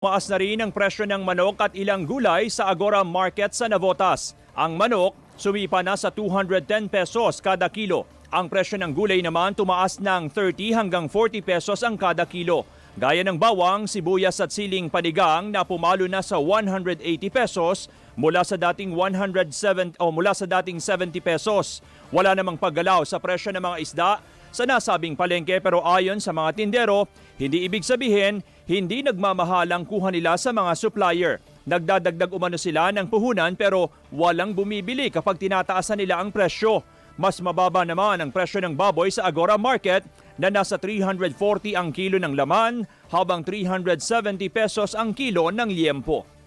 Tumaas na rin ang presyo ng manok at ilang gulay sa Agora Market sa Navotas. Ang manok sumipa na sa 210 pesos kada kilo. Ang presyo ng gulay naman tumaas ng 30 hanggang 40 pesos ang kada kilo. Gaya ng bawang, sibuyas at siling panigang na pumalo na sa 180 pesos mula sa dating 70 pesos. Wala namang paggalaw sa presyo ng mga isda sa nasabing palengke, pero ayon sa mga tindero, hindi ibig sabihin hindi nagmamahal ang kuha nila sa mga supplier. Nagdadagdag umano sila ng puhunan pero walang bumibili kapag tinataasan nila ang presyo. Mas mababa naman ang presyo ng baboy sa Agora Market na nasa 340 ang kilo ng laman habang 370 pesos ang kilo ng liempo.